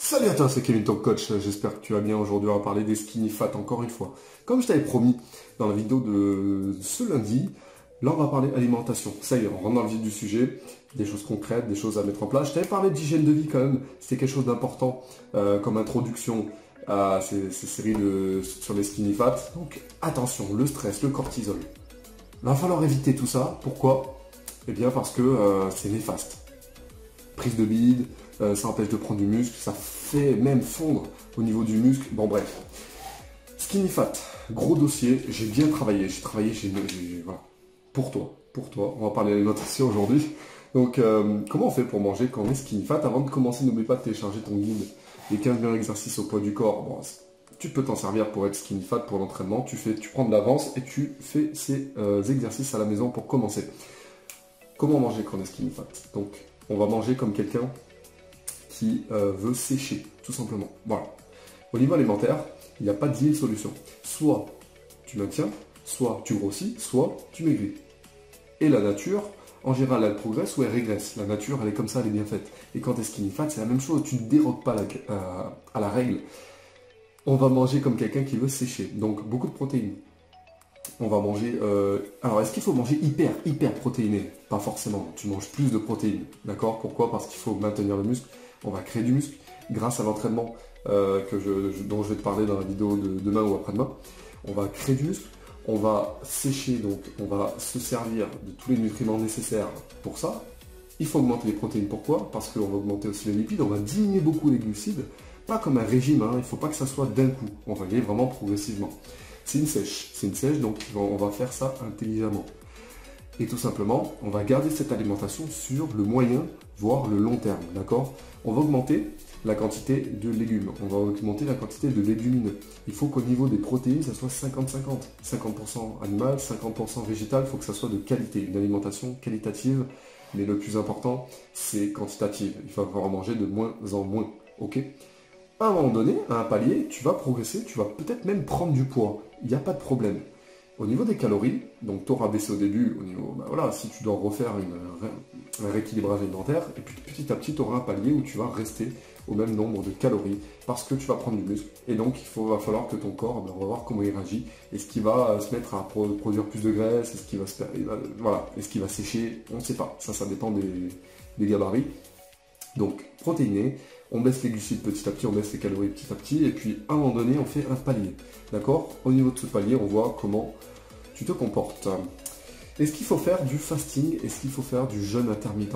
Salut à toi, c'est Kevin, ton coach. J'espère que tu vas bien. Aujourd'hui, on va parler des skinny fat encore une fois. Comme je t'avais promis dans la vidéo de ce lundi, là, on va parler alimentation. Ça y est, on rentre dans le vif du sujet. Des choses concrètes, des choses à mettre en place. Je t'avais parlé d'hygiène de vie quand même. C'était quelque chose d'important comme introduction à ces séries sur les skinny fat. Donc, attention, le stress, le cortisol. Il va falloir éviter tout ça. Pourquoi? Eh bien, parce que c'est néfaste. Prise de bide, ça empêche de prendre du muscle, ça fait même fondre au niveau du muscle. Bon bref. Skinny fat, gros dossier, j'ai bien travaillé, voilà. Pour toi, on va parler d'alimentation aujourd'hui. Donc comment on fait pour manger quand on est skinny fat? Avant de commencer, n'oublie pas de télécharger ton guide, les 15 meilleurs exercices au poids du corps. Bon, tu peux t'en servir pour être skinny fat, pour l'entraînement, tu prends de l'avance et tu fais ces exercices à la maison pour commencer. Comment manger quand on est skinny fat? Donc on va manger comme quelqu'un qui veut sécher, tout simplement. Voilà. Au niveau alimentaire, il n'y a pas 10 000 solutions. Soit tu maintiens, soit tu grossis, soit tu maigris. Et la nature, en général, elle progresse ou elle régresse. La nature, elle est comme ça, elle est bien faite. Et quand tu es skinny fat, c'est la même chose. Tu ne dérogues pas à la règle. On va manger comme quelqu'un qui veut sécher. Donc, beaucoup de protéines. On va manger... Alors, est-ce qu'il faut manger hyper protéiné? Pas forcément. Tu manges plus de protéines. D'accord? Pourquoi? Parce qu'il faut maintenir le muscle. On va créer du muscle grâce à l'entraînement dont je vais te parler dans la vidéo de demain ou après-demain. On va créer du muscle. On va sécher, donc on va se servir de tous les nutriments nécessaires pour ça. Il faut augmenter les protéines. Pourquoi? Parce qu'on va augmenter aussi les lipides. On va diminuer beaucoup les glucides. Pas comme un régime. Il ne faut pas que ça soit d'un coup. On va y aller vraiment progressivement. C'est une sèche, donc on va faire ça intelligemment. Et tout simplement, on va garder cette alimentation sur le moyen, voire le long terme, d'accord? On va augmenter la quantité de légumes, on va augmenter la quantité de légumineux. Il faut qu'au niveau des protéines, ça soit 50-50. 50% animal, 50% végétal, il faut que ça soit de qualité, une alimentation qualitative. Mais le plus important, c'est quantitative. Il va falloir manger de moins en moins, ok? À un moment donné, à un palier, tu vas progresser, tu vas peut-être même prendre du poids. Il n'y a pas de problème. Au niveau des calories, donc tu auras baissé au début, au niveau, voilà, si tu dois refaire un rééquilibrage alimentaire, et puis petit à petit, tu auras un palier où tu vas rester au même nombre de calories, parce que tu vas prendre du muscle. Et donc, va falloir que ton corps, on va voir comment il réagit. Est-ce qu'il va se mettre à produire plus de graisse? Est-ce qu'il va voilà, est-ce qu'il va sécher? On ne sait pas. Ça dépend des gabarits. Donc, protéiné, on baisse les glucides petit à petit, on baisse les calories petit à petit, et puis à un moment donné, on fait un palier. D'accord? Au niveau de ce palier, on voit comment tu te comportes. Est-ce qu'il faut faire du fasting? Est-ce qu'il faut faire du jeûne intermittent?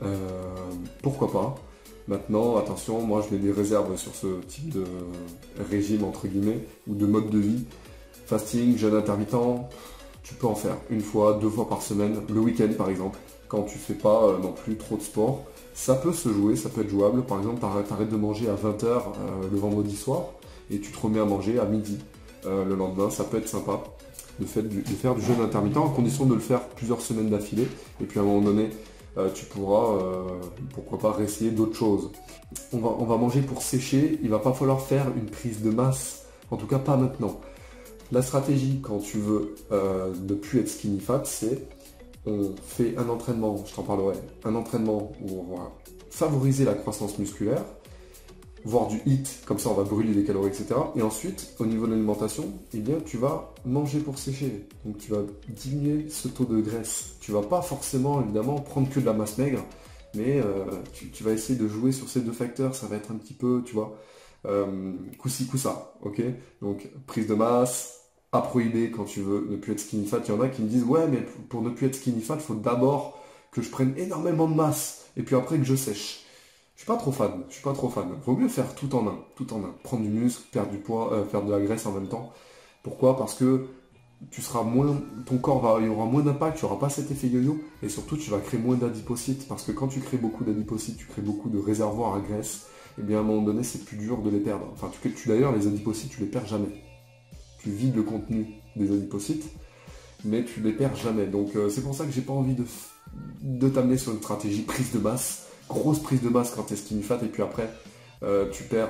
Pourquoi pas? Maintenant, attention, moi je mets des réserves sur ce type de régime, entre guillemets, ou de mode de vie. Fasting, jeûne intermittent, tu peux en faire une fois, 2 fois par semaine, le week-end par exemple, quand tu fais pas non plus trop de sport. Ça peut se jouer, ça peut être jouable. Par exemple, tu arrêtes de manger à 20 h le vendredi soir et tu te remets à manger à midi le lendemain. Ça peut être sympa de faire du jeûne intermittent, à condition de le faire plusieurs semaines d'affilée. Et puis à un moment donné, tu pourras, pourquoi pas, réessayer d'autres choses. On va manger pour sécher. Il ne va pas falloir faire une prise de masse, en tout cas pas maintenant. La stratégie quand tu veux ne plus être skinny fat, c'est on fait un entraînement, je t'en parlerai, un entraînement où on va favoriser la croissance musculaire, voire du HIIT, comme ça on va brûler des calories, etc. Et ensuite, au niveau de l'alimentation, eh bien tu vas manger pour sécher. Donc tu vas diminuer ce taux de graisse. Tu vas pas forcément, évidemment, prendre que de la masse maigre, mais tu vas essayer de jouer sur ces deux facteurs. Ça va être un petit peu, tu vois, coup-ci, coup-ça, ok? Donc prise de masse, à prohiber quand tu veux ne plus être skinny fat. Il y en a qui me disent ouais, mais pour ne plus être skinny fat, il faut d'abord que je prenne énormément de masse et puis après que je sèche. Je suis pas trop fan. Vaut mieux faire tout en un. Prendre du muscle, perdre du poids, faire de la graisse en même temps. Pourquoi? Parce que tu seras moins, ton corps il y aura moins d'impact, tu n'auras pas cet effet yo-yo et surtout tu vas créer moins d'adipocytes parce que quand tu crées beaucoup d'adipocytes, tu crées beaucoup de réservoirs à graisse. Et bien à un moment donné, c'est plus dur de les perdre. Enfin, d'ailleurs, les adipocytes, tu les perds jamais. Tu vides le contenu des adipocytes, mais tu les perds jamais. Donc c'est pour ça que j'ai pas envie de t'amener sur une stratégie prise de masse, grosse prise de masse quand tu es skinny fat, et puis après tu perds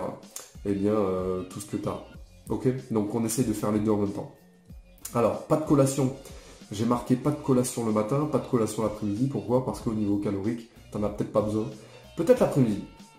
tout ce que tu as. Ok? Donc on essaye de faire les deux en même temps. Alors, pas de collation. J'ai marqué pas de collation le matin, pas de collation l'après-midi. Pourquoi? Parce qu'au niveau calorique, tu n'en as peut-être pas besoin. Peut-être l'après-midi.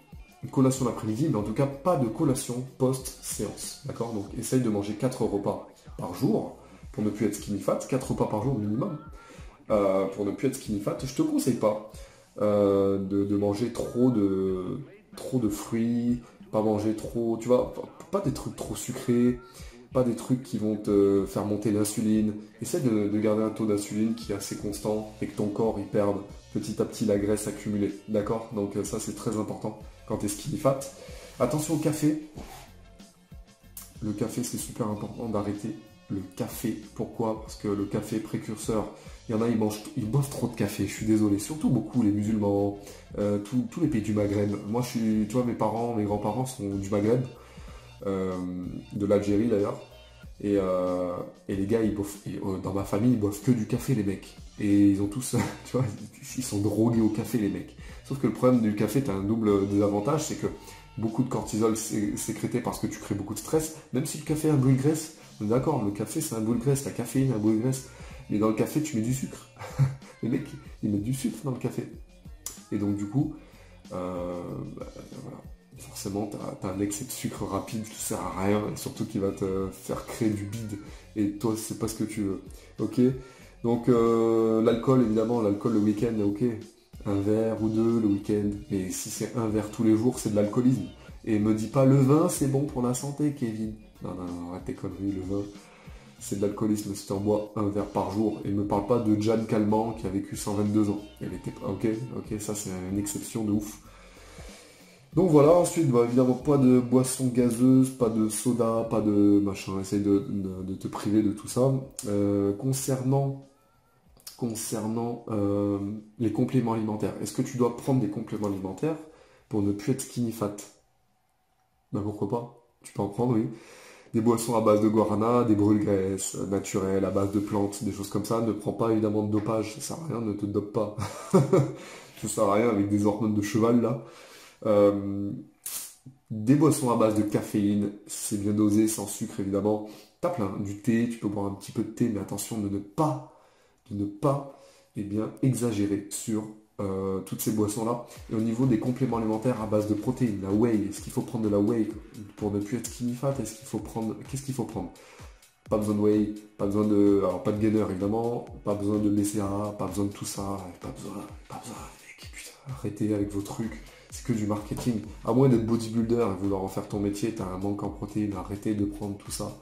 une collation l'après-midi, mais en tout cas pas de collation post-séance. D'accord? Donc essaye de manger 4 repas par jour pour ne plus être skinny fat, 4 repas par jour minimum. Pour ne plus être skinny fat, je te conseille pas de manger trop de fruits, pas manger trop, tu vois, pas des trucs trop sucrés, pas des trucs qui vont te faire monter l'insuline. Essaie de garder un taux d'insuline qui est assez constant et que ton corps il perde petit à petit la graisse accumulée. D'accord? Donc ça c'est très important quand tu es skinny fat. Attention au café. Le café c'est super important d'arrêter le café. Pourquoi? Parce que le café est précurseur. Il y en a, ils boivent trop de café, je suis désolé. Surtout beaucoup les musulmans, tous les pays du Maghreb. Moi, tu vois, mes grands-parents sont du Maghreb, de l'Algérie d'ailleurs. Et les gars, dans ma famille, ils boivent que du café, les mecs. Et ils ont tous, tu vois, ils sont drogués au café, les mecs. Sauf que le problème du café, tu as un double désavantage, c'est que beaucoup de cortisol sécrété parce que tu crées beaucoup de stress. Même si le café est un brûle graisse, d'accord, le café c'est un brûle graisse, la caféine est un brûle graisse. Mais dans le café, tu mets du sucre. Les mecs, ils mettent du sucre dans le café. Et donc, du coup, voilà. Forcément, tu as un excès de sucre rapide qui ne sert à rien, et surtout qui va te faire créer du bide. Et toi, c'est pas ce que tu veux. Ok? Donc, l'alcool, évidemment, l'alcool le week-end, ok. Un verre ou deux le week-end. Mais si c'est un verre tous les jours, c'est de l'alcoolisme. Et me dis pas, le vin, c'est bon pour la santé, Kevin. Non, arrête tes conneries, le vin. C'est de l'alcoolisme si tu en bois un verre par jour. Et ne me parle pas de Jeanne Calment qui a vécu 122 ans. Elle était ok, ça c'est une exception de ouf. Donc voilà, ensuite, évidemment, pas de boissons gazeuses, pas de soda, pas de machin. Essaye de te priver de tout ça. Concernant les compléments alimentaires, est-ce que tu dois prendre des compléments alimentaires pour ne plus être skinny fat? Ben pourquoi pas? Tu peux en prendre, oui. Des boissons à base de guarana, des brûle-graisses naturelles, à base de plantes, des choses comme ça. Ne prends pas évidemment de dopage, ça sert à rien, ne te dope pas. Ça sert à rien avec des hormones de cheval là. Des boissons à base de caféine, c'est bien dosé, sans sucre évidemment. T'as plein, du thé, tu peux boire un petit peu de thé, mais attention de ne pas exagérer sur toutes ces boissons-là. Et au niveau des compléments alimentaires à base de protéines, la whey, est-ce qu'il faut prendre de la whey pour ne plus être skinny fat? Qu'est-ce qu'il faut prendre? Pas besoin de whey, pas besoin de... Alors pas de gainer évidemment, pas besoin de BCAA, pas besoin de tout ça, pas besoin, mec, putain, arrêtez avec vos trucs, c'est que du marketing. À moins d'être bodybuilder et vouloir en faire ton métier, t'as un manque en protéines, arrêtez de prendre tout ça.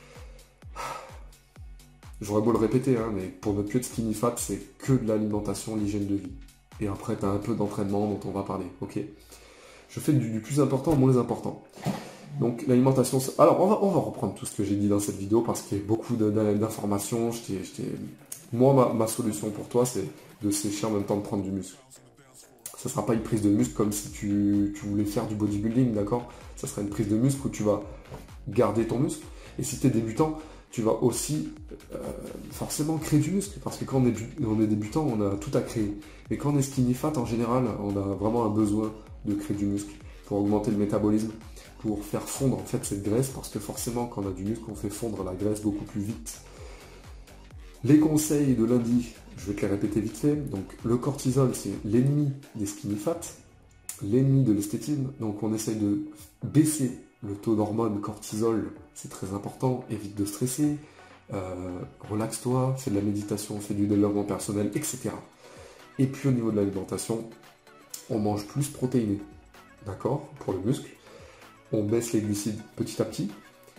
J'aurais beau le répéter, hein, mais pour ne plus être skinny fat, c'est que de l'alimentation, l'hygiène de vie. Et après, tu as un peu d'entraînement dont on va parler. Ok. Je fais du plus important au moins important. Donc l'alimentation... Alors, on va reprendre tout ce que j'ai dit dans cette vidéo parce qu'il y a beaucoup d'informations. Moi, ma solution pour toi, c'est de sécher en même temps de prendre du muscle. Ça ne sera pas une prise de muscle comme si tu voulais faire du bodybuilding, d'accord? Ça sera une prise de muscle où tu vas garder ton muscle. Et si tu es débutant, tu vas aussi forcément créer du muscle. Parce que quand on est débutant, on a tout à créer. Et quand on est skinny fat, en général, on a vraiment un besoin de créer du muscle pour augmenter le métabolisme, pour faire fondre en fait cette graisse. Parce que forcément, quand on a du muscle, on fait fondre la graisse beaucoup plus vite. Les conseils de lundi, je vais te les répéter vite fait. Donc le cortisol, c'est l'ennemi des skinny fat, l'ennemi de l'esthétisme. Donc on essaye de baisser le taux d'hormone cortisol, c'est très important. Évite de stresser, relaxe-toi, fais de la méditation, fais du développement personnel, etc. Et puis au niveau de l'alimentation, on mange plus protéiné, d'accord, pour le muscle. On baisse les glucides petit à petit.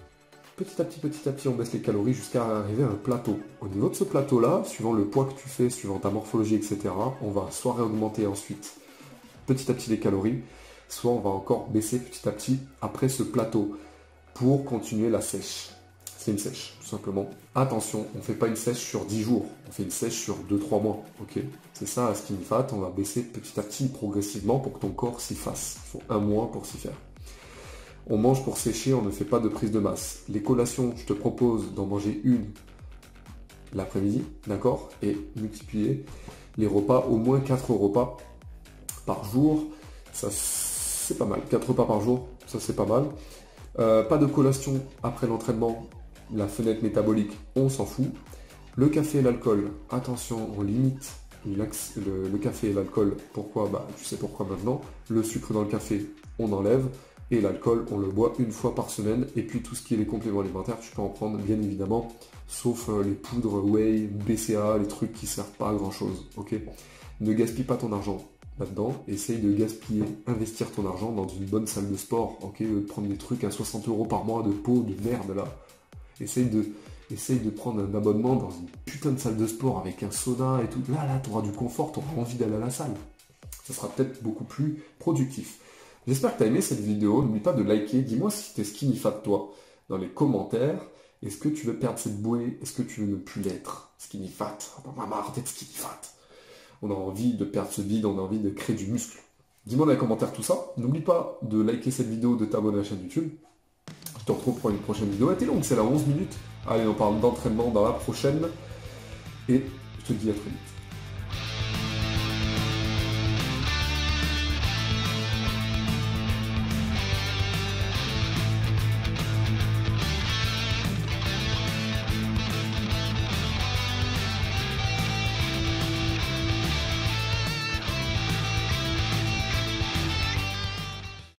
Petit à petit, on baisse les calories jusqu'à arriver à un plateau. Au niveau de ce plateau-là, suivant le poids que tu fais, suivant ta morphologie, etc., on va soit réaugmenter ensuite petit à petit les calories, soit on va encore baisser petit à petit après ce plateau pour continuer la sèche. C'est une sèche, tout simplement. Attention, on ne fait pas une sèche sur 10 jours, on fait une sèche sur 2-3 mois. Ok, c'est ça, à skinny fat, on va baisser petit à petit, progressivement, pour que ton corps s'y fasse. Il faut 1 mois pour s'y faire. On mange pour sécher, on ne fait pas de prise de masse. Les collations, je te propose d'en manger une l'après-midi, d'accord? Et multiplier les repas, au moins 4 repas par jour. Ça, c'est pas mal. 4 repas par jour, ça c'est pas mal. Pas de collation après l'entraînement. La fenêtre métabolique, on s'en fout. Le café et l'alcool, attention, on limite le café et l'alcool. Pourquoi? Tu sais pourquoi maintenant. Le sucre dans le café, on enlève. Et l'alcool, on le boit une fois par semaine. Et puis tout ce qui est les compléments alimentaires, tu peux en prendre bien évidemment, sauf les poudres whey, BCA, les trucs qui servent pas à grand chose. Ok, ne gaspille pas ton argent là-dedans. Essaye de gaspiller, investir ton argent dans une bonne salle de sport. Ok, de prendre des trucs à 60 € par mois de peau de merde là. Essaye de prendre un abonnement dans une putain de salle de sport avec un sauna et tout. Là, tu auras du confort, tu auras envie d'aller à la salle. Ça sera peut-être beaucoup plus productif. J'espère que tu as aimé cette vidéo. N'oublie pas de liker. Dis-moi si tu es skinny fat toi dans les commentaires. Est-ce que tu veux perdre cette bouée? Est-ce que tu veux ne plus l'être? Skinny fat. On a marre d'être skinny fat. On a envie de perdre ce vide, on a envie de créer du muscle. Dis-moi dans les commentaires tout ça. N'oublie pas de liker cette vidéo, de t'abonner à la chaîne YouTube. Je te retrouve pour une prochaine vidéo. Elle était longue, c'est là 11 minutes. Allez, on parle d'entraînement dans la prochaine. Et je te dis à très vite.